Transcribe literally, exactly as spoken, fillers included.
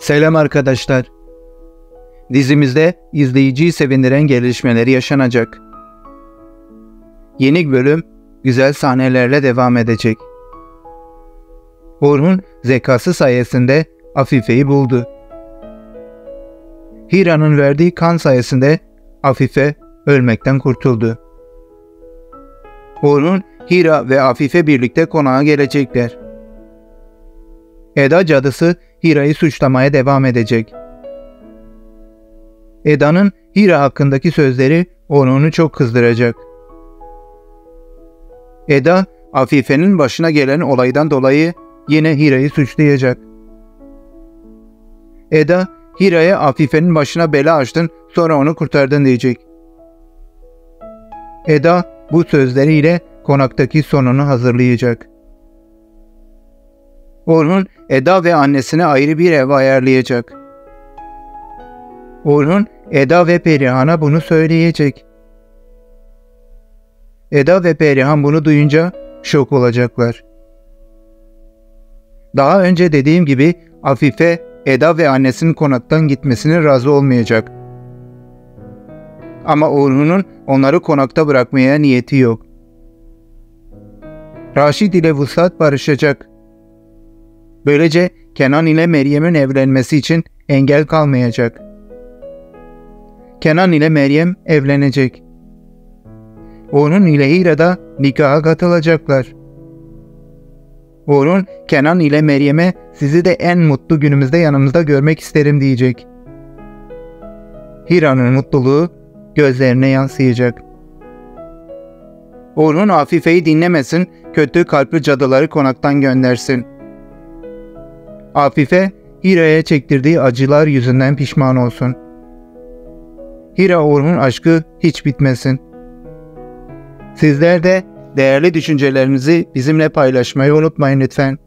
Selam arkadaşlar. Dizimizde izleyiciyi sevindiren gelişmeleri yaşanacak. Yeni bölüm güzel sahnelerle devam edecek. Orhun zekası sayesinde Afife'yi buldu. Hira'nın verdiği kan sayesinde Afife ölmekten kurtuldu. Orhun, Hira ve Afife birlikte konağa gelecekler. Eda cadısı Hira'yı suçlamaya devam edecek. Eda'nın Hira hakkındaki sözleri Orhun'u çok kızdıracak. Eda, Afife'nin başına gelen olaydan dolayı yine Hira'yı suçlayacak. Eda, Hira'ya Afife'nin başına bela açtın, sonra onu kurtardın diyecek. Eda bu sözleriyle konaktaki sonunu hazırlayacak. Orhun, Eda ve annesine ayrı bir ev ayarlayacak. Orhun, Eda ve Perihan'a bunu söyleyecek. Eda ve Perihan bunu duyunca şok olacaklar. Daha önce dediğim gibi Afife, Eda ve annesinin konaktan gitmesine razı olmayacak. Ama Orhun'un onları konakta bırakmaya niyeti yok. Raşid ile Vuslat barışacak. Böylece Kenan ile Meryem'in evlenmesi için engel kalmayacak. Kenan ile Meryem evlenecek. Orhun ile Hira da nikaha katılacaklar. Orhun, Kenan ile Meryem'e sizi de en mutlu günümüzde yanımızda görmek isterim diyecek. Hira'nın mutluluğu gözlerine yansıyacak. Orhun Afife'yi dinlemesin, kötü kalpli cadıları konaktan göndersin. Afife, Hira'ya çektirdiği acılar yüzünden pişman olsun. Hira Orhun aşkı hiç bitmesin. Sizler de değerli düşüncelerinizi bizimle paylaşmayı unutmayın lütfen.